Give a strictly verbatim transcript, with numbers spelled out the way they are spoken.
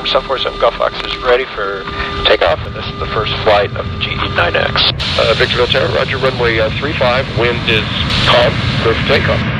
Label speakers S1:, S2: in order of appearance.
S1: seven forty-seven Golf Fox is ready for takeoff, and this is the first flight of the G E nine X.
S2: Uh, Victorville Tower, roger, runway uh, three five, wind is calm, clear for takeoff.